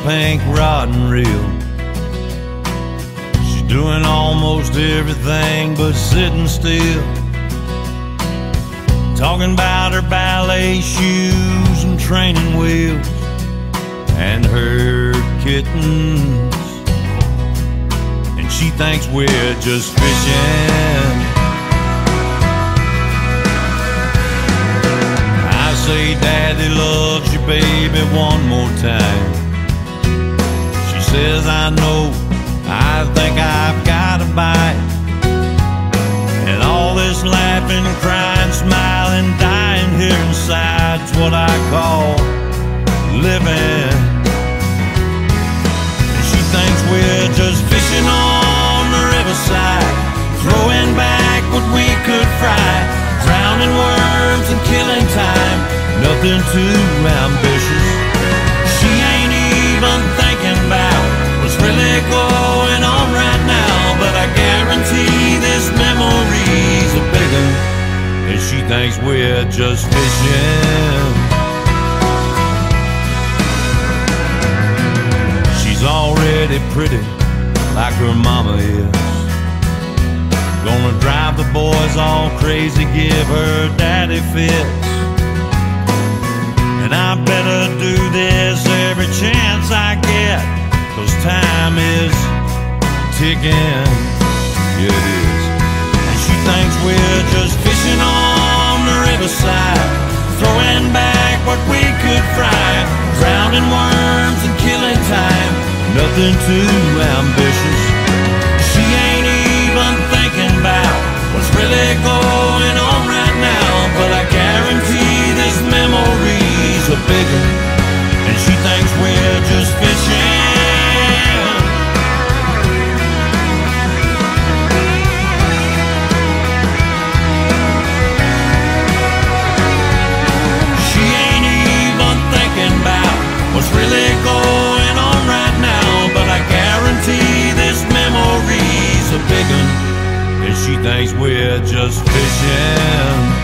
pink rod and reel. She's doing almost everything but sitting still, talking about her ballet shoes and training wheels and her kittens. And she thinks we're just fishing. I say, Daddy loves you, baby, one more time. She says, I know, I think I've got a bite. And all this laughing, crying, smiling, dying here inside's what I call living. And she thinks we're just fishing on the riverside, throwing back what we could fry, drowning worms and killing time, nothing too ambitious. She ain't even thinking about what's really going on right now, but I guarantee this memory's a big one, and she thinks we're just fishing. She's already pretty like her mama is, gonna drive the boys all crazy, give her daddy fits. And I better do this every chance I get, 'cause time is ticking, yeah, it is. And she thinks we're just fishing on the riverside, throwing back what we could fry, drowning worms and killing time, nothing too ambitious. She ain't even thinking about what's really going on right now, but I guarantee this memory's a big one, and she thinks we're just fishing. She ain't even thinking about what's really going on right now, but I guarantee this memory's a big one, and she thinks we're just fishing.